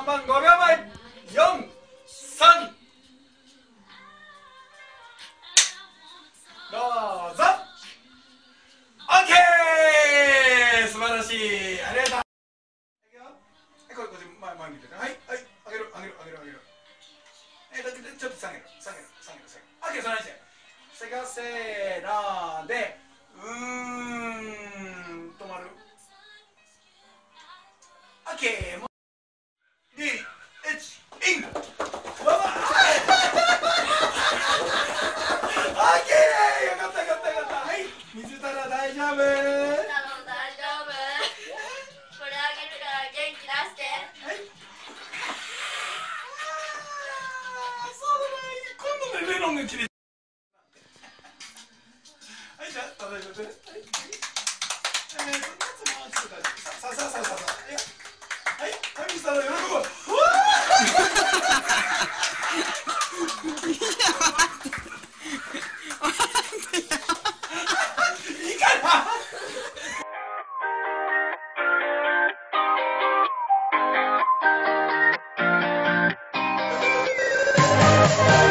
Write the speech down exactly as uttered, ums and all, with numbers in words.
本番ごびょうまえ。よん、さん、どうぞ。オッケー、素晴らしい。ありがとう。はい、これこっち前前見てて。はいはい、上げる上げる上げる上げる。えー、だけでちょっと下げる下げる下げる下げる。オッケー、その話で。せがせーので、うーん、止まる。オッケー、もうに、いち、イン。わわ。オッケー、よかったよかったよかった。はい、水たら大丈夫。 大丈夫。これあげるから元気出して。 はい。そうだね、今度ね、レロンが切れ。はい、じゃあ、食べてください。はい。えー、そんなつもちょっと大丈夫。さあさあさあさあさあ。いや。はい、はい、水たら喜ぶ。うわー。いいかな。 We'll be right back.